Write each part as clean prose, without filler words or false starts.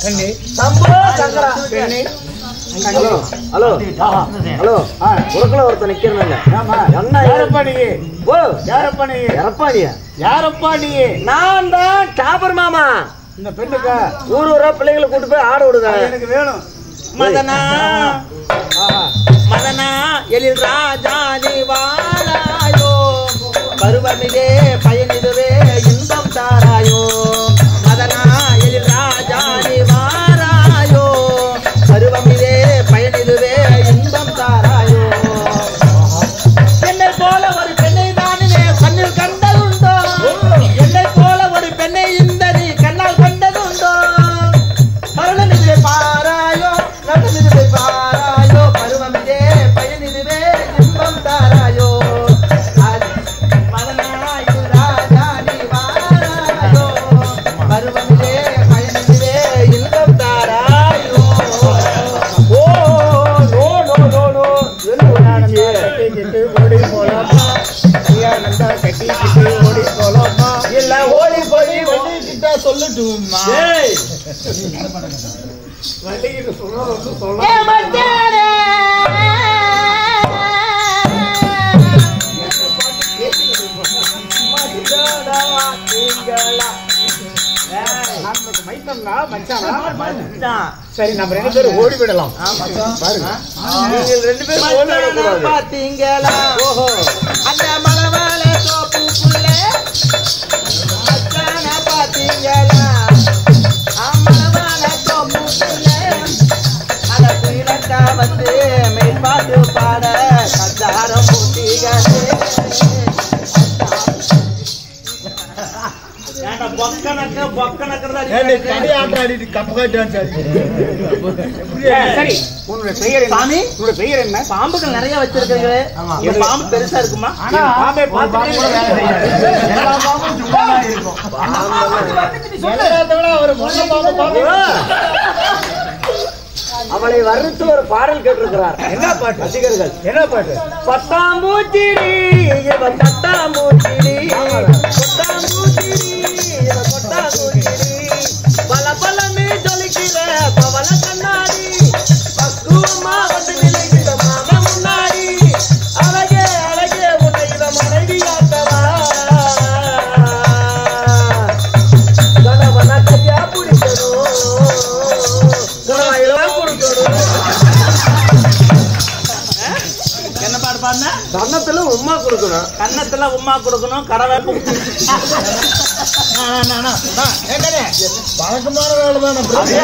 Shambho Shankara. Hello hello hello, உனக்குள்ள ஒருத்தர் நிக்கிறேன். என்ன யாரப்பா நீ? ஓ யாரப்பா நீ? எரப்பாடியா? யாரப்பா நீ? நான் தான் டாபர் மாமா. இந்த பெண்ணுக்கு ஊர் ஊரா பிள்ளைகளை கூட்டு போய் ஆட விடுங்க. எனக்கு வேணும். மதனா மதனா எழில் ராஜானி வாராயோ, பருவமிலே பயனிடுவே இன்பம் தாராயோ. மதனா எழில் ராஜானி வாராயோ, பருவமிலே பயனிடுவே இன்பம் தாராயோ. என்னை போல ஒரு பெண்ணை நானே கண்ணில் கண்டதுண்டோ, என்னை போல ஒரு பெண்ணை இந்த நீ கண்ணால் கண்டதுண்டோ. மரணமிலே பாராயோ, நடமிலே பாராயோ, பருவமிலே பயனிடுவே இன்பம் தாராயோ. மதனா எழில் ராஜானி வாராயோ, பருவமிலே பயனிடுவே இன்பம் தாராயோ. Oh no no no no, ஓடி போலாமா? கட்டிக்கிட்டு ஓடி போலாமா? இல்ல ஓடி போய் வண்டிக்கிட்ட சொல்லட்டுமா? வண்டிக்கிட்ட சொல்றது சொல்ல சரி, நம்ம 2 பேரும் ஓடி விடலாம். நீங்கள் 2 பேரும் ஓடி விடக்கூடாது. பாத்தீங்களா? ஓஹோ, அந்த மலவாழ தோப்புக்குள்ள அச்சான பாத்தீங்களா? மலவாழ தோப்புக்குள்ள அந்த குயிலக்கா வந்து மேற்பாட்டு பாட கச்சாரம் பூட்டிகளே. பாம்புகள் நிறைய வச்சிருக்கீங்களே, பாம்பு பெருசா இருக்குமா? அவளை வர்ணித்து ஒரு பாடல் கேட்டிருக்கிறார். என்ன பாட்டு? ரசிகர்கள் என்ன பாட்டு? பட்டாம்பூச்சிடி இவன் பட்டாம்பூச்சிடி, பட்டாம்பூச்சிடி இவன் பட்டாம்பூச்சிடி, பல பலமே ஜொலிக்கிற பவள கண்ணாடி, பக்குவமா வந்து நிலைக்கிற மாமா முன்னாடி, அழகே அழகே உன்னை இவன் மனைவியாக்கவா, கணவன கையா பிடிக்கணும், என்ன பாடு பாருங்க. கன்னத்துல உம்மா கொடுக்கணும், கன்னத்துல உம்மா கொடுக்கணும், கடவேப்பு வழக்கமான வேலை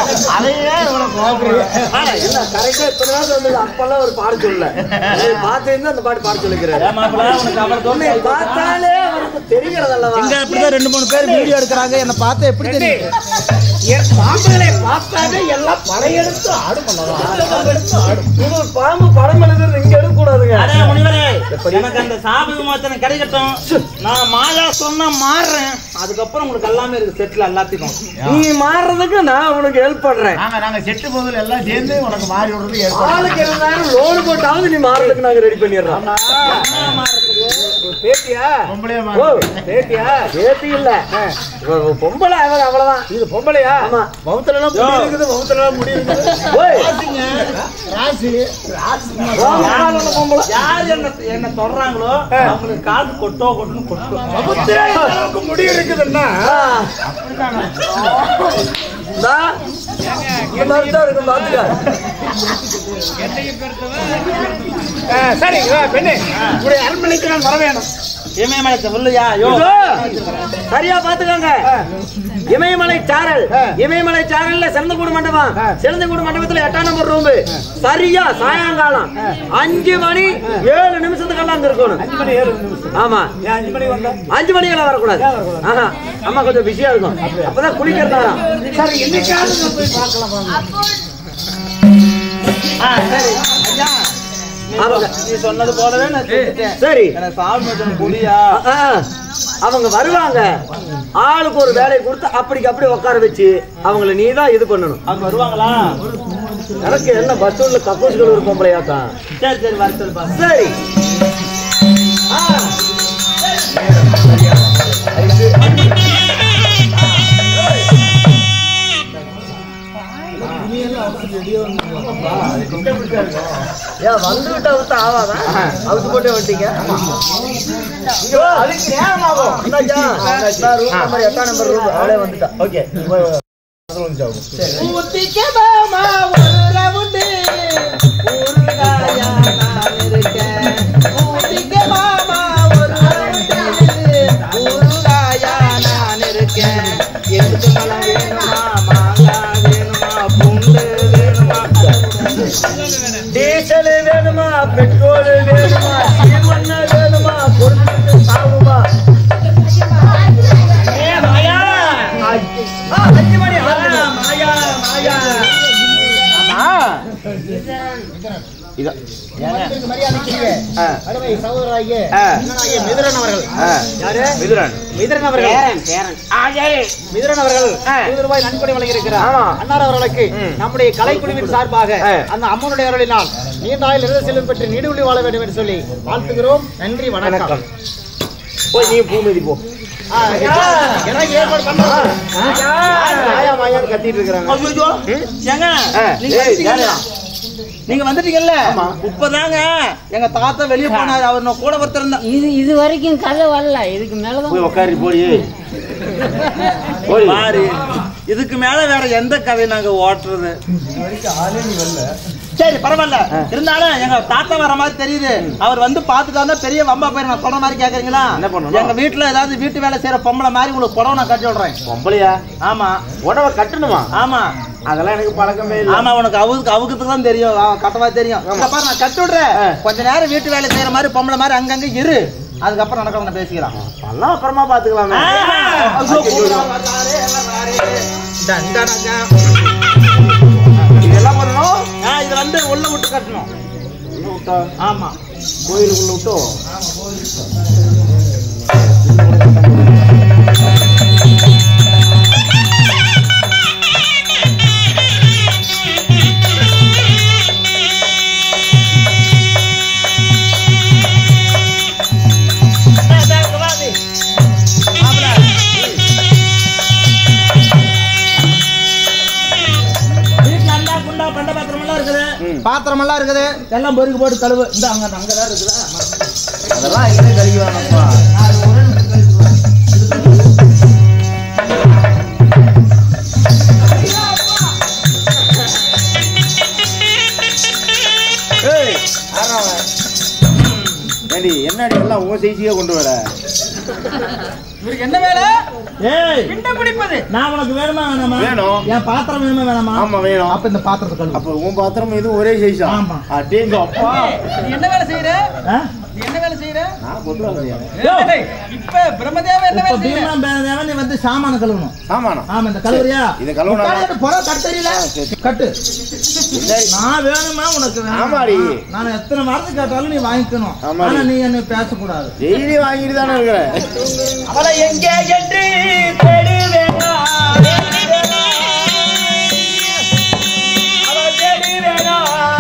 தானே. அப்பெல்லாம் ஒரு பாடு சொல்ல பார்த்து அந்த பாட்டு பாட சொல்லிக்கிறேன். பார்த்தாலே அவருக்கு தெரிகிறதல்லவா? 2-3 பேர் வீடியோ எடுக்கிறாங்க, என்ன பார்த்தா எப்படி தெரியும்? பாம்புகளை பார்த்தாலே எல்லாம் படையெடுத்து ஆடும். பாம்பு படம் எழுதுறது இங்க எடுக்கக்கூடாதுங்க. எனக்கு அந்த சாபகமாத்தனை கிடைக்கட்டும், நான் மாயா சொன்னா மாறுறேன், அதுக்கப்புறம் உங்களுக்கு எல்லாமே இருக்கு செட்ல எல்லாத்துக்கும். நீ மாறுறதுக்கு நான் உனக்கு ஹெல்ப் பண்றேன். நாங்க செட்டு போதில் எல்லாம் சேர்ந்து உனக்கு மாறி விடுறது. ஆளுக்கு இருந்தாலும் லோடு போட்டாவது நீ மாறுறதுக்கு நாங்க ரெடி பண்ணிடுறோம். பேட்டியா? பேட்டியா? பேட்டி இல்ல, பொம்பளை அவ்வளவுதான். இது பொம்பளையா? ஆமா. மவுத்துல எல்லாம் முடி இருக்குது, மவுத்துல எல்லாம் முடி இருக்குது. யார் என்ன தொடறாங்களோ அவங்களுக்கு காது கொட்டோ கொட்டுன்னு கொட்டும். முடி இருக்குதுன்னா சரி பெண்ணே, அரண்மனைக்கு நான் வர வேணும். இமயமலைக்கு இல்லையா? சரியா பாத்துக்கோங்க. இமயமலை சாரல், இமயமலை சாரல்ல சிறந்தகூடு மண்டபம், சிறந்தகூடு மண்டபத்துல 8ஆம் நம்பர் ரூம். சரியா சாயங்காலம் 5 மணி 7 நிமிஷத்துக்கெல்லாம் அங்க இருக்கணும். ஆமா, 5 மணிக்கெல்லாம் வரக்கூடாது. அம்மா கொஞ்சம் பிஸியா இருக்கும், அப்பதான் குளிக்கிறதாராம். சரி, இன்னைக்காவது போய் பார்க்கலாம். சரி ஐயா, நீ சொன்னது போலவே நான் கேட்டுட்டேன். சரி, குடியா அவங்க வருவாங்க, ஆளுக்கு ஒரு வேலையை கொடுத்து அப்படிக்கு அப்படி உட்கார வச்சு அவங்களை நீ தான் இது பண்ணணும். அவங்க வருவாங்களா? எனக்கு என்ன பஸ்ல கக்கூசுகள் ஒரு பொம்பளையாத்தான். சரி சரி, வர சொல்லுப்பா. சரி, வந்து விட்டு அவுத்து ஆவாதான் அவுத்து போட்டே விட்டீங்க. அதுக்கு நேரம் ஆகும். 8ஆம் நம்பர் ரூம் அவளே வந்துட்டா. ஓகே டீசல் வேணுமா, பெட்ரோல் வேணுமா, சீமண்ண வேணுமா, பொருளுக்கு சாகுமா? நம்முடைய கலைக்குழுவின் சார்பாக அந்த அம்மனுடைய அருளினால் நீண்ட ஆயுள் இறுதி செல்வம் பெற்று நீடுள்ளி வாழ வேண்டும் என்று சொல்லி வாழ்த்துகிறோம். நன்றி, வணக்கம். போய் நீ பூமிதி போ. கத்திட்டு இருக்கிறாங்க. நீங்க வந்துட்டீங்கல்ல, இப்பதாங்க எங்க தாத்தா வெளியே போனாரு. அவர் நான் கூட ஒருத்தர் இது வரைக்கும் கதை வரல. இதுக்கு மேலதான் உட்காரி போய் பாரு. இதுக்கு மேல வேற எந்த கதை நாங்க ஓட்டுறது? சரி பரவாயில்ல. இருந்தாலும் எங்க தாத்தா வர மாதிரி தெரியுது. அவர் வந்து பாத்துட்டா பெரிய வம்பா போய் நான் சொல்ற மாதிரி கேக்குறீங்களா? என்ன பண்ணுவோம்? எங்க வீட்டுல ஏதாவது வீட்டு வேலை செய்யற பொம்பளை மாதிரி உங்களுக்கு புடவை நான் கட்டி விடுறேன். பொம்பளையா? ஆமா. புடவை கட்டணுமா? ஆமா. அதெல்லாம் எனக்கு பழக்கமே இல்லை. ஆமா, உனக்கு அவுக்கு தான் தெரியும், கட்டவா தெரியும். பாரு நான் கட்டி விடுறேன். கொஞ்ச நேரம் வீட்டு வேலை செய்யற மாதிரி பொம்பளை மாதிரி அங்கங்க இரு. அதுக்கப்புறம் நடக்க பேசிக்கலாம். எல்லாம் அப்புறமா பாத்துக்கலாம். இதெல்லாம் பண்ணணும். இது வந்து உள்ள விட்டு கட்டணும். உள்ள விட்டா? ஆமா, கோயிலுக்குள்ள விட்டோம். பாத்திரம் எல்லாம் இருக்குது, எல்லாம் பொறுக்கு போட்டு கழுவு. இந்த அங்கதான் இருக்குது. அதெல்லாம் இங்கே கழுவிவாங்கப்பா. என்னடி எல்லாம் உங்க செய்தியே கொண்டு வர? இவருக்கு என்ன வேலை? கிண்ட பிடிப்பது. நான் உனக்கு வேணுமா வேணாமா? வேணும். என் பாத்திரம் வேணுமா வேணாமா? ஆமா வேணும். அப்ப இந்த பாத்திரத்தை கழுவு. அப்ப உன் பாத்திரம் இது ஒரே சைஸா? ஆமா. அடேங்க அப்பா, நீ என்ன வேலை செய்யற? நீ என்ன வேலை செய்யற? நான் பொம்பளை செய்யறேன். இப்ப பிரம்மதேவன் என்ன வேலை செய்யற? பிரம்மதேவன் நீ வந்து சாமான கழுவணும். சாமானா? ஆமா. இந்த கழுவுறியா? இத கழுவுனா பொற கட்டறியல கட்டு. நான் வேணுமா உனக்கு வேணும்? ஆமாடி. நான் எத்தனை வாரத்துக்கு கேட்டாலும் நீ வாங்கிக்கணும். ஆனா நீ என்ன பேச கூடாது. டெய்லி வாங்கிட்டு தானே இருக்கற. அவளை எங்கே என்று தேடுவேனா? அவளை தேடுவேனா?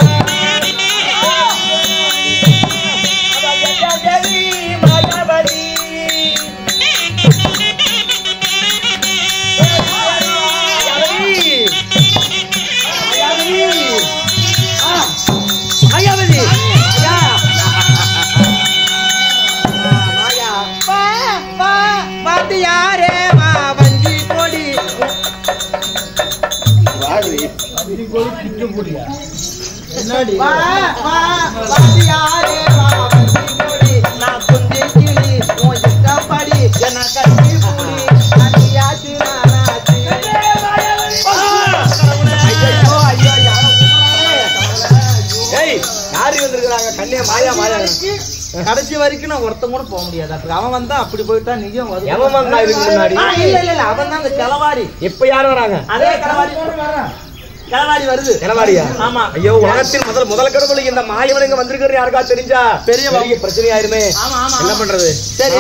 கடைசி வரைக்கும் நான் ஒருத்தம் கூட போக முடியாது. அவன் வந்தா அப்படி போயிட்டா நீயும் முன்னாடி. இல்ல அவன் தான் அந்த கிளவாடி. இப்ப யாரும் வராங்க? அதே கிளவாடி வருது. கிளவாடியா? ஆமா. ஐயோ, உலகத்தில் முதல் கடவுள் இந்த மாயவனுங்க வந்திருக்கிற யாருக்கா தெரிஞ்சா பெரிய பிரச்சனை ஆயிருமே. என்ன பண்றது? சரி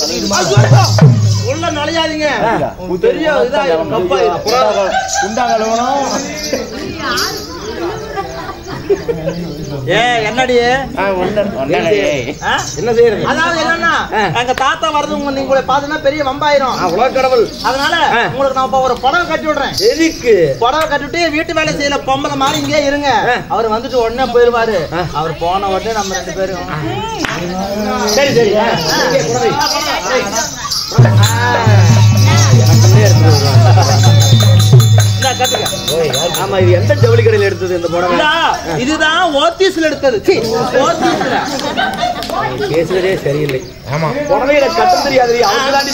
உள்ள நுழையாதீங்க. பெரிய இதா என்னடி என்ன செய்யறது? அதாவது என்னன்னா எங்க தாத்தா வருது உங்களை பாத்தீங்கன்னா பெரிய வம்பாயிரும் உலக கடவுள். அதனால உங்களுக்கு நான் ஒரு புடவை கட்டி விடுறேன். எதுக்கு? புடவை கட்டிவிட்டு வீட்டு வேலை செய்யல பொம்பளை மாதிரி இங்கே இருங்க. அவர் வந்துட்டு உடனே போயிருவாரு. அவர் போன உடனே நம்ம 2 பேரும் சரி சரி ஆமா. இது எந்த ஜவுளி கடையில் எடுத்தது இந்த புடவை? இதுதான் ஓத்தீஸ்ல எடுத்தது. பேசுறதே சரியில்லை. ஆமா, புடவையில கட்ட தெரியாது. அவங்க தாண்டி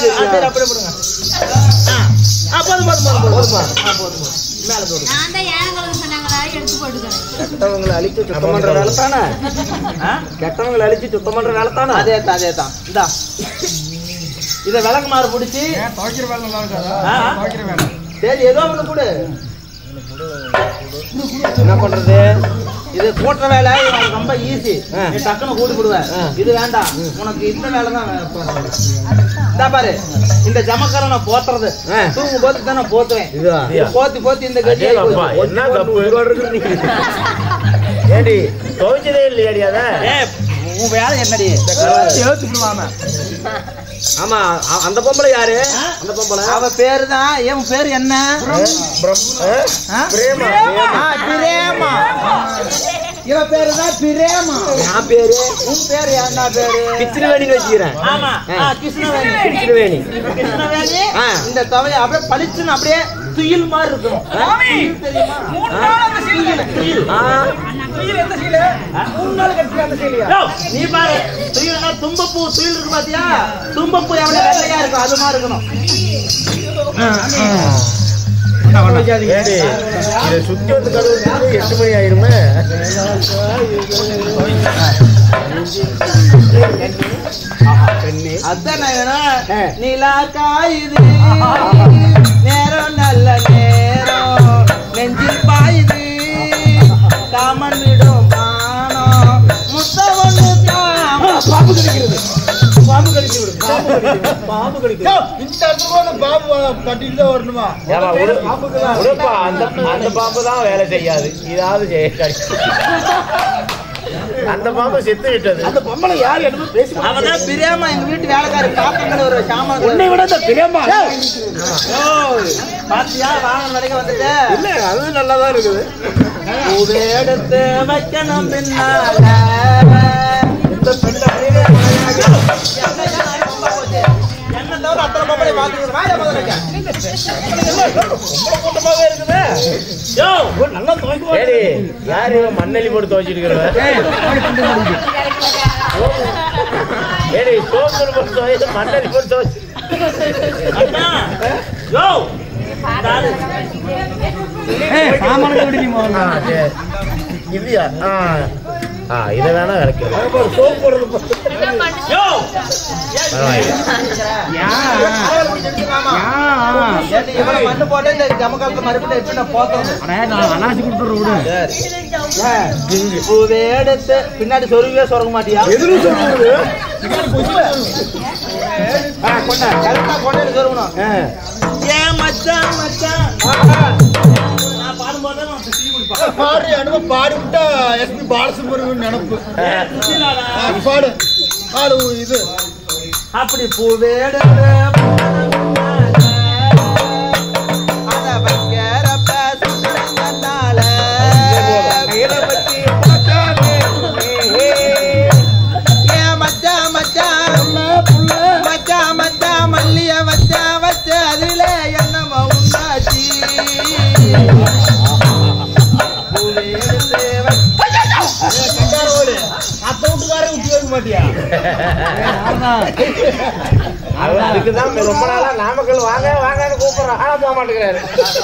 கெட்டவங்களை அழிச்சு சுத்தம் பண்ற வேலை தானே. கெட்டவங்களை அழிச்சு சுத்தம் பண்ற வேலை தானே. அதேதான் அதேதான். இந்தா இத விளக்குமாறு பிடிச்சி துவைக்கிற வேலை நல்லா இருக்காதா? சரி ஏதோ ஒண்ணு கொடு. என்ன பண்றது? இது கூட்டுற வேலை ரொம்ப ஈஸி. நீ டக்குன்னு கூட்டி போடுவேன். இது வேண்டாம், உனக்கு இந்த வேலை தான். பாரு, இந்த ஜமக்கார நான் போத்துறது தூங்கும் போது தான் நான் போத்துவேன். போத்தி போத்தி இந்த கட்டியை ஏடி துவைச்சதே இல்லையாடி? அத உன் வேலை என்னடி? ஆமா, அந்த பொம்பளை யாரு? அந்த பொம்பளை அவ பேரு தான். என் பேரு என்ன? பிரேமா. இவ பேரு தான் பிரேமா. என் பேரு? உன் பேரு என்ன பேரு? கிருஷ்ணவேணி வச்சுக்கிறேன். ஆமா, கிருஷ்ணவேணி. கிருஷ்ணவேணி. கிருஷ்ணவேணி. இந்த தவைய அப்படியே பளிச்சுன்னு அப்படியே துயில் மாதிரி இருக்கும். நீ பாரு, துயில்னா தும்பப்பூ துயில் இருக்கு பாத்தியா? தும்பப்பூ எவ்வளவு வெள்ளையா இருக்கும், அது மாதிரி இருக்கணும். சுத்தி வந்து கழுவு 8 மணி ஆயிருமே. அதான் நிலா காயுது நேரம், நல்ல நேரம் நெஞ்சில் பாயுது காமன் விடும் பானம் முத்தவனு பாம்பு கிடைக்கிறது. பாம்பு கிடைக்கிறது. பாம்பு கிடைக்கிறது. இந்த பாம்பு கட்டிட்டு தான் வரணுமா? அந்த பாம்பு தான் வேலை செய்யாது. இதாவது அந்த பாம்பு செத்து விட்டது. அந்த பொம்பளை யார் என்ன பேசி? அவதான் பிரியமா, எங்க வீட்டு வேலைக்காரி. பாப்பங்களை ஒரு சாமான் உன்னை விட பிரியமா பாத்தியா? வாங்க வரைக்கும் வந்துட்டு இல்ல, அது நல்லாதான் இருக்குது. எடுத்து வைக்கணும் பின்னால என்ன தவிர அத்தனை பொம்பளை பாத்துக்கிறேன். யாரு மண்ணெல்லி போட்டு துவைச்சிட்டு இருக்கிற? மண்ணெல்லி போட்டு துவைச்சு இல்லையா? இதை வேணா கிடைக்கும். சோப் போடுறது மண்ணு போட்டு இந்த ஜமக்காலத்தை மறுபடியும் எப்படி நான் போத்தேன் எடுத்து பின்னாடி சொருவே சொருக மாட்டியா? கொண்டாடி சொருகணும். ஏன் மச்சான் மச்சான் பாடி விட்டா எஸ்பி பாலசுப்ரமணியன் நினைப்பு. பாடு பாடு இது அப்படி பூவேட மல்லிய வச்ச வச்ச அதுல என்னமா உண்டாச்சு? அதுக்குதான் ரொம்ப நாளா நாமக்கல் வாங்க வாங்க கூப்பிடுறோம். ஆனா போக மாட்டேங்கிறாரு.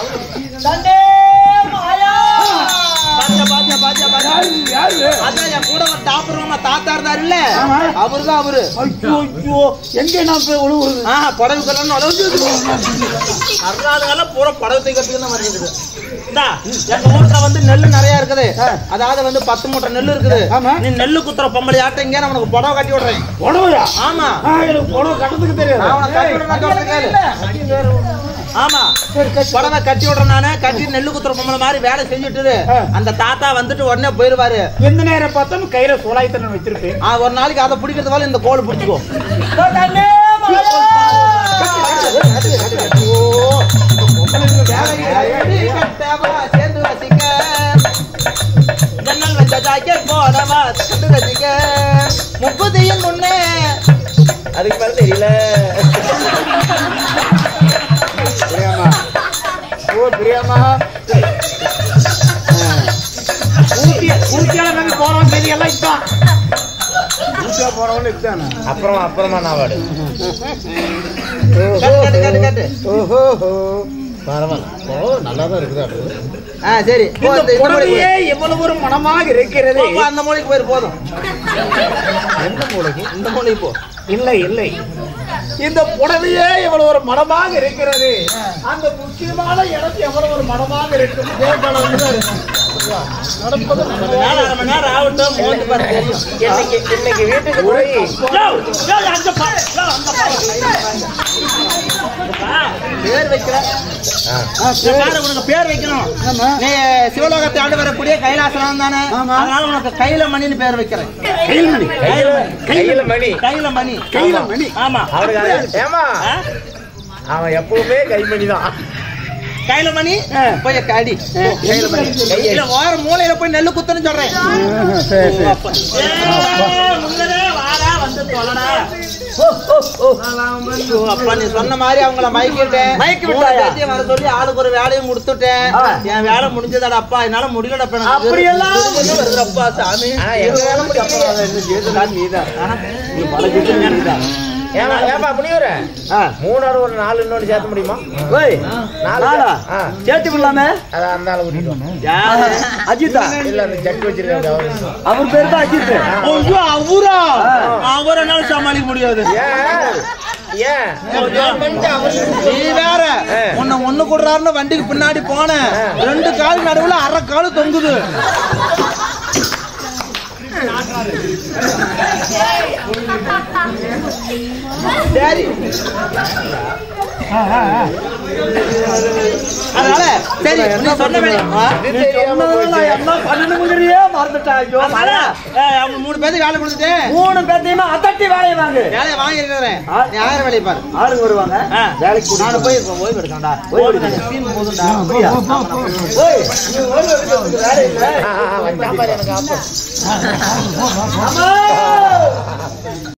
கூட ஒரு டாப்பர் தாத்தா இருந்தாரு இல்ல, அவருதான் அவரு. எங்க நான் படகு கல்யாணம் பூரா படகு கட்டுக்கு வருது. எங்க ஊர்ல வந்து நெல்லு நிறைய இருக்குது. அதாவது வந்து 10 மூட்டை நெல்லு இருக்குது. நீ நெல்லு குத்துற பொம்பளை ஆட்ட இங்க உனக்கு புடவை கட்டி விடுறேன். புடவையா? ஆமா, எனக்கு புடவை கட்டுறதுக்கு தெரியாது. அவனை கட்டி விடுறேன். ஆமா புடவை கட்டி விடுறேன் நானு. கட்டி நெல்லு குத்துற பொம்பளை மாதிரி வேலை செஞ்சுட்டு அந்த தாத்தா வந்துட்டு உடனே போயிருவாரு. எந்த நேரம் பார்த்தாலும் கையில சோலாயத்தனம் வச்சிருப்பேன். ஒரு நாளைக்கு அதை பிடிக்கிறது போல இந்த கோல் பிடிச்சிக்கோ. சேர்ந்து வசிக்க ஜன்னல் வச்ச ஜாக்கெட் போடவா கண்டு வசிக்க முப்பதியின் முன்னே அதுக்கு மேல தெரியல. பிரியாமா ஓ பிரியாமா ஊட்டியால நாங்க போறோம் தெரியல. இப்பதான் ஊட்டியா போறவங்க இப்பதானே அப்புறமா நான் வாடு கேட்டு ஓஹோ பரவாயில்ல நல்லாதான் இருக்குது. சரி புடவையே எவ்வளவு ஒரு மனமாக இருக்கிறது. அந்த மூலைக்கு போயிரு போதும். எந்த மூளைக்கு? இந்த மூலைக்கு போ. இல்லை இந்த புடவையே எவ்வளவு ஒரு மனமாக இருக்கிறது. அந்த முக்கியமான இடத்து எவ்வளவு ஒரு மனமாக இருக்கும். நடப்பது அரை மணி நேரம் ஆகட்டும். மோந்து பாரு தெரியும். இன்னைக்கு வீட்டுக்கு போய் பேர் வைக்கிறேன். உனக்கு பேர் வைக்கணும். நீ சிவலோகத்தை ஆண்டு வரக்கூடிய கைலாசனம் தானே. அதனால உனக்கு கையில மணின்னு பேர் வைக்கிறேன். கையில மணி. ஆமா அவனுக்கு ஏமா அவன் எப்பவுமே கைமணிதான். கையில மணி போய் கடி கையில ஓர மூலையில போய் நெல்லு குத்துன்னு சொல்றேன். அப்பா நீ சொன்ன மாதிரி அவங்கள மயக்கி விட்டேன். வர சொல்லி ஆளுக்கு ஒரு வேலையும் முடித்துட்டேன். என் வேலை முடிஞ்சதாடா அப்பா. என்னால முடியலப்பா. அப்படியெல்லாம் வருதுப்பா சாமி. எங்க வேலை முடியும் நீதான். ஏப்பா முனிவர 3 ஒரு 4 இன்னொன்னு சேர்த்த முடியுமா? சேர்த்து விடலாமே. அதான் அந்த ஆளை கூட்டிட்டு அஜித்தா இல்ல அந்த ஜக்கு வச்சிருக்காங்க அவர் பேர் தான் அஜித். அவரால சமாளிக்க முடியாது. ஏன் நீ வேற ஒண்ணு கொடுறாருன்னு வண்டிக்கு பின்னாடி போன 2 கால் நடுவுல அரை காலு தொங்குது. சரி அதனால சரி நீ சொன்ன வேலை மறந்துட்டாங்க. 3 பேருக்கு வேலை கொடுத்துட்டேன். 3 பேர்த்தையுமே அதட்டி வேலையை வாங்க. வேலையை வாங்கி இருக்கிறேன். நீ 1000 வேலையை பாரு. ஆளுங்க வருவாங்க வேலைக்கு. நான் போய் ஓய்வு எடுக்கணும்டா. போதும்டா. எனக்கு ஆமா